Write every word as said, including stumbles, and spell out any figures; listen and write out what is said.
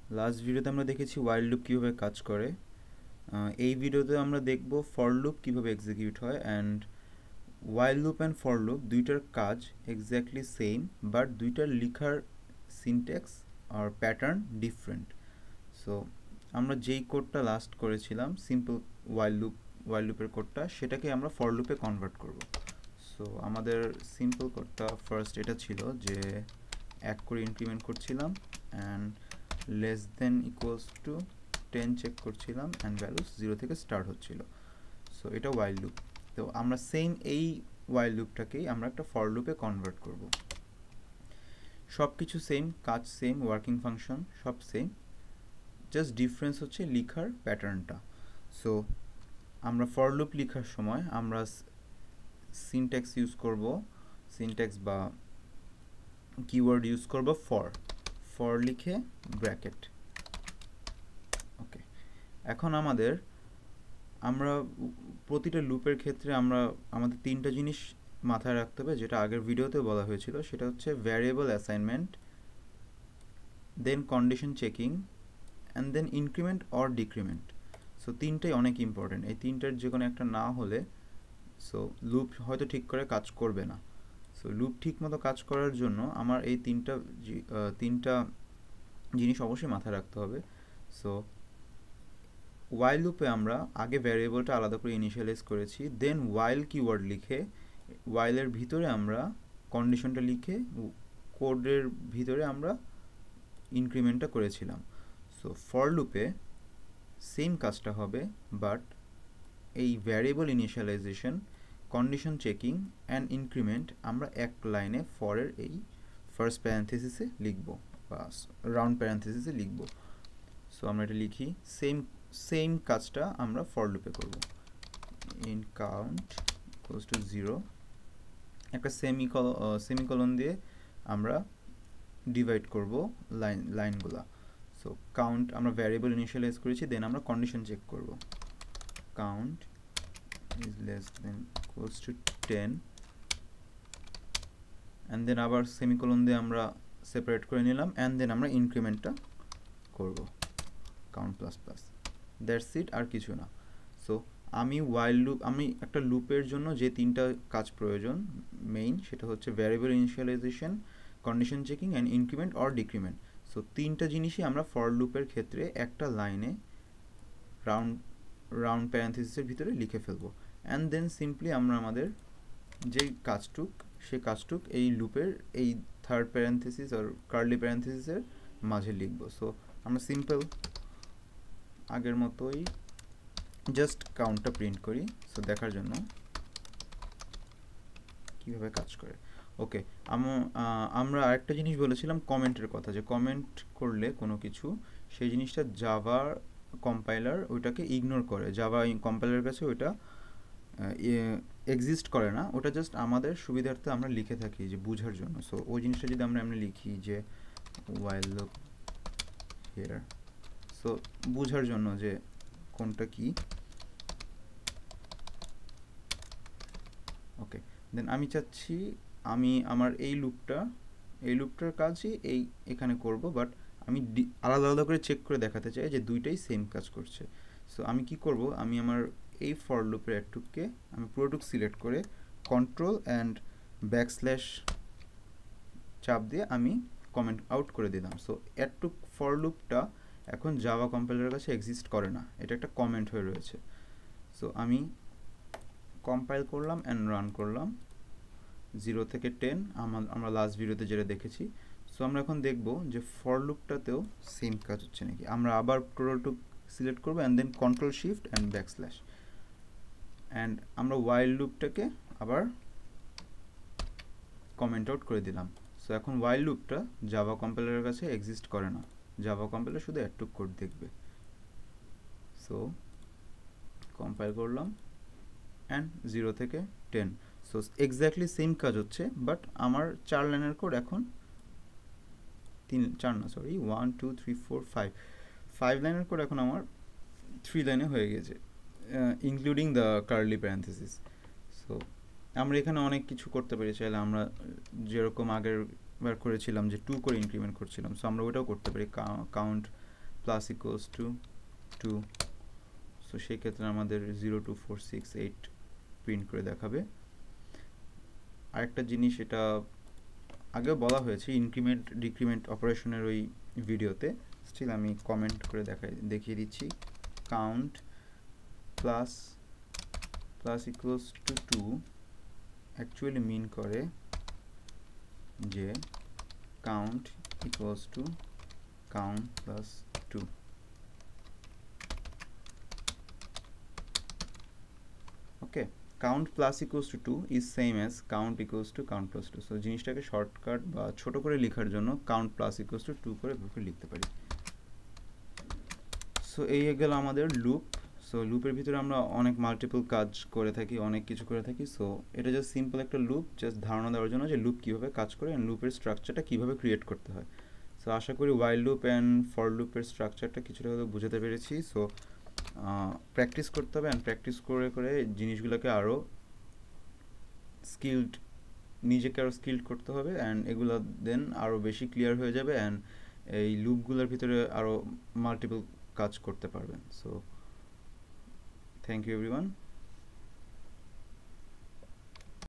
Last ভিডিওতে আমরা দেখেছি ওয়াইল লুপ কীভাবে কাজ করে। এই ভিডিওতে আমরা দেখব ফর লুপ কীভাবে এক্সিকিউট হয়। And while loop and for loop দুইটার কাজ এক্স্যাক্টলি সেম, বাট দুইটার লিখার সিনট্যাক্স আর প্যাটার্ন ডিফারেন্ট। সো আমরা যেই কোডটা লাস্ট করেছিলাম সিম্পল ওয়াইল লুপ ওয়াইল লুপের কোডটা, সেটাকে আমরা ফর লুপে কনভার্ট করব। সো আমাদের সিম্পল কোডটা ফার্স্ট এটা ছিল যে এক করে ইনক্রিমেন্ট করছিলাম and less than equals to ten check করছিলাম অ্যান্ড ভ্যালুস জিরো থেকে স্টার্ট হচ্ছিল। সো এটা ওয়াইল লুপ। তো আমরা সেম এই ওয়াইল লুপটাকেই আমরা একটা ফর লুপে কনভার্ট করব। সব কিছু সেম, কাজ সেম, ওয়ার্কিং ফাংশন সব সেম, জাস্ট ডিফারেন্স হচ্ছে লিখার প্যাটার্নটা। সো আমরা ফর লুপ লেখার সময় আমরা সিনট্যাক্স ইউজ করব, সিনট্যাক্স বা কিওয়ার্ড ইউজ করব ফর ফর লিখে ব্র্যাকেট। ওকে, এখন আমাদের আমরা প্রতিটা লুপের ক্ষেত্রে আমরা আমাদের তিনটা জিনিস মাথায় রাখতে হবে, যেটা আগের ভিডিওতে বলা হয়েছিল। সেটা হচ্ছে variable assignment, then condition checking and then increment or decrement. So তিনটাই অনেক ইম্পর্টেন্ট। এই তিনটার যে কোনো একটা না হলে সো লুপ হয়তো ঠিক করে কাজ করবে না। সো লুপ ঠিক মতো কাজ করার জন্য আমার এই তিনটা তিনটা জিনিস অবশ্যই মাথায় রাখতে হবে। সো ওয়াইল লুপে আমরা আগে ভ্যারিয়েবলটা আলাদা করে ইনিশিয়ালাইজ করেছি, দেন ওয়াইল কিওয়ার্ড লিখে ওয়াইলের ভিতরে আমরা কন্ডিশনটা লিখে কোডের ভিতরে আমরা ইনক্রিমেন্টটা করেছিলাম। সো ফর লুপে সেম কাজটা হবে, বাট এই variable initialization, condition checking and increment আমরা এক লাইনে ফরের এই ফার্স্ট প্যারেন্থেসিসে লিখব বা রাউন্ড প্যারেন্থেসিসে লিখব। সো আমরা এটা লিখি, সেম সেম কাজটা আমরা ফর লুপে করব। Int count equals to zero, একটা সেমিকল সেমিকলন দিয়ে আমরা ডিভাইড করব লাইন লাইনগুলা। সো কাউন্ট আমরা ভ্যারিয়েবল ইনিশিয়ালাইজ করেছি, দেন আমরা কন্ডিশন চেক করব। Count is less than equals to ten and then আবার সেমিকলন দিয়ে আমরা সেপারেট করে নিলাম অ্যান্ড দেন আমরা ইনক্রিমেন্টটা করব count plus plus. That's it, আর কিছু না। সো আমি ওয়াইল লুপ, আমি একটা লুপের জন্য যে তিনটা কাজ প্রয়োজন মেইন, সেটা হচ্ছে variable initialization, condition checking and increment or decrement. So তিনটা জিনিসই আমরা ফর লুপের ক্ষেত্রে একটা লাইনে রাউন্ড রাউন্ড প্যারেন্থেসিসের ভিতরে লিখে ফেলবো অ্যান্ড দেন সিম্পলি আমরা আমাদের যেই কাজটুক সেই কাজটুক এই লুপের এই থার্ড প্যারেন্থেসিস আর কার্লি প্যারেন্থেসিসের মাঝে লিখব। সো আমরা সিম্পল আগের মতোই জাস্ট কাউন্টটা প্রিন্ট করি, সো দেখার জন্য কীভাবে কাজ করে। ওকে, আমরা আরেকটা জিনিস বলেছিলাম কমেন্টের কথা, যে কমেন্ট করলে কোনো কিছু সেই জিনিসটা জাভা কম্পাইলার ওইটাকে ইগনোর করে। জাভা কম্পাইলারের কাছে ওইটা এক্সিস্ট করে না, ওটা জাস্ট আমাদের সুবিধার্থে আমরা লিখে থাকি যে বোঝার জন্য। সো ওই জিনিসটা যদি আমরা এমনি লিখি যে ওয়াইল লুপ হিয়ার, সো বোঝার জন্য যে কোনটা কি। ওকে, দেন আমি চাচ্ছি আমি আমার এই লুপটা এই লুপটার কাজই এই এখানে করব, বাট আমি আলাদা আলাদা করে চেক করে দেখাতে চাই যে দুইটাই সেম কাজ করছে। সো আমি কি করব, আমি আমার এই ফর লুপের একটুককে আমি পুরোটুক সিলেক্ট করে কন্ট্রোল অ্যান্ড ব্যাকস্ল্যাশ চাপ দিয়ে আমি কমেন্ট আউট করে দিলাম। সো একটুক ফর লুপটা এখন জাভা কম্পাইলারের কাছে এক্সিস্ট করে না, এটা একটা কমেন্ট হয়ে রয়েছে। সো আমি কম্পাইল করলাম অ্যান্ড রান করলাম জিরো থেকে টেন, আমার আমরা লাস্ট ভিডিওতে যেটা দেখেছি। সো আমরা এখন দেখব যে ফর লুপটাতেও সেম কাজ হচ্ছে নাকি। আমরা আবার টোটালটুক সিলেক্ট করবো and then control shift and backslash, and আমরা ওয়াইল লুপটাকে আবার কমেন্ট আউট করে দিলাম। সো এখন ওয়াইল লুপটা জাভা কম্পাইলারের কাছে এক্সিস্ট করে না, জাভা কম্পাইলার শুধু একটু কোড দেখবে। সো কম্পাইল করলাম অ্যান্ড জিরো থেকে টেন, সো এক্স্যাক্টলি সেম কাজ হচ্ছে, বাট আমার চার লাইনের কোড এখন তিন চার না sorry one two three four five five লাইনের কোড এখন আমার থ্রি লাইনে হয়ে গেছে, including the curly parenthesis. So আমরা এখানে অনেক কিছু করতে পারি, চাইলে আমরা যেরকম আগের বার করেছিলাম যে টু করে ইনক্রিমেন্ট করছিলাম, সো আমরা ওটাও করতে পারি। Count plus equals to two, so সেই ক্ষেত্রে আমাদের zero two four six eight print করে দেখাবে। আরেকটা জিনিস, এটা আগেও বলা হয়েছে ইনক্রিমেন্ট ডিক্রিমেন্ট অপারেশনের ওই ভিডিওতে, স্টিল আমি কমেন্ট করে দেখাই দেখিয়ে দিচ্ছি। Count plus plus equals to two actually mean করে যে count equals to count plus two. Okay, count plus equals to two is same as count equals to count plus two. So জিনিসটাকে shortcut বা ছোট করে লেখার জন্য count plus equals to two করে এভাবে লিখতে পারি। সো এই গেল আমাদের লুপ। সো লুপের ভিতরে আমরা অনেক মাল্টিপল কাজ করে থাকি, অনেক কিছু করে থাকি। সো এটা জাস্ট সিম্পল একটা লুপ, জাস্ট ধারণা দেওয়ার জন্য যে লুপ কীভাবে কাজ করে অ্যান্ড লুপের স্ট্রাকচারটা কীভাবে ক্রিয়েট করতে হয়। সো আশা করি ওয়াইল লুপ অ্যান্ড ফর লুপের স্ট্রাকচারটা কিছুটা হয়তো বুঝাতে পেরেছি। সো প্র্যাকটিস করতে হবে অ্যান্ড প্র্যাকটিস করে করে জিনিসগুলোকে আরও স্কিলড, নিজেকে আরও স্কিলড করতে হবে অ্যান্ড এগুলো দেন আরও বেশি ক্লিয়ার হয়ে যাবে অ্যান্ড এই লুপগুলোর ভিতরে আরও মাল্টিপল কাজ করতে পারবেন। So thank you everyone.